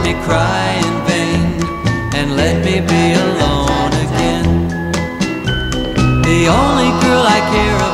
me cry in vain and let me be alone again. The only girl I care